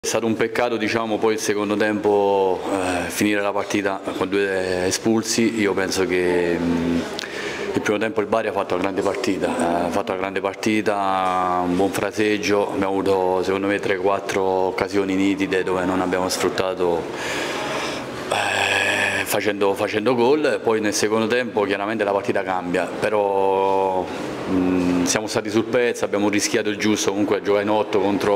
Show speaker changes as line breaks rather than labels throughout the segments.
È stato un peccato, diciamo, poi il secondo tempo finire la partita con 2 espulsi. Io penso che il primo tempo il Bari ha fatto una grande partita, un buon fraseggio, abbiamo avuto secondo me 3-4 occasioni nitide dove non abbiamo sfruttato facendo gol. Poi nel secondo tempo chiaramente la partita cambia, però siamo stati sul pezzo, abbiamo rischiato il giusto. Comunque giocare in 8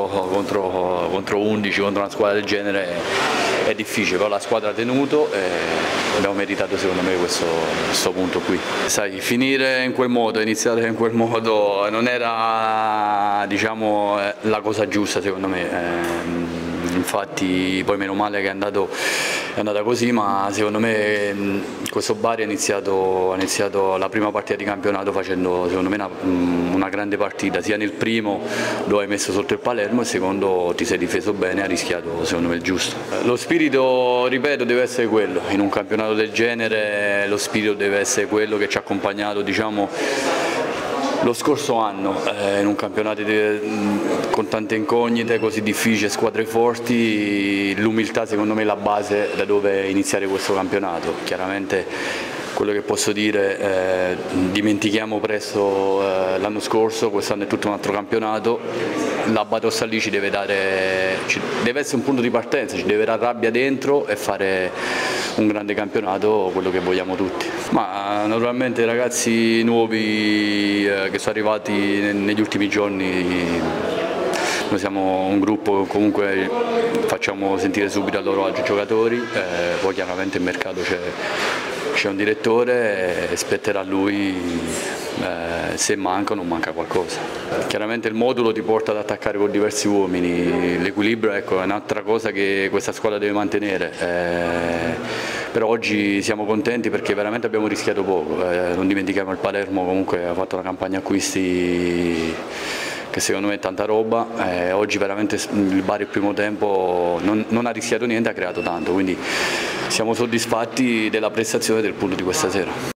contro 11, contro una squadra del genere è difficile, però la squadra ha tenuto e abbiamo meritato secondo me questo punto qui. Sai, finire in quel modo, iniziare in quel modo non era, diciamo, la cosa giusta secondo me. Infatti poi meno male che è andata così, ma secondo me questo Bari ha iniziato la prima partita di campionato facendo secondo me una grande partita, sia nel primo dove hai messo sotto il Palermo, e il secondo ti sei difeso bene e ha rischiato secondo me il giusto. Lo spirito, ripeto, deve essere quello, in un campionato del genere lo spirito deve essere quello che ci ha accompagnato, diciamo, lo scorso anno, in un campionato con tante incognite, così difficile, squadre forti. L'umiltà secondo me è la base da dove iniziare questo campionato. Chiaramente quello che posso dire, dimentichiamo presto l'anno scorso, quest'anno è tutto un altro campionato. La batosta lì deve essere un punto di partenza, ci deve dare rabbia dentro e fare un grande campionato, quello che vogliamo tutti. Ma naturalmente i ragazzi nuovi che sono arrivati negli ultimi giorni, noi siamo un gruppo che comunque facciamo sentire subito a loro agio i giocatori, poi chiaramente il mercato c'è un direttore e spetterà a lui se manca o non manca qualcosa. Chiaramente il modulo ti porta ad attaccare con diversi uomini, l'equilibrio, ecco, è un'altra cosa che questa squadra deve mantenere. Però oggi siamo contenti perché veramente abbiamo rischiato poco, non dimentichiamo il Palermo comunque ha fatto una campagna acquisti che secondo me è tanta roba, oggi veramente il Bari il primo tempo non ha rischiato niente, ha creato tanto, quindi siamo soddisfatti della prestazione del punto di questa sera.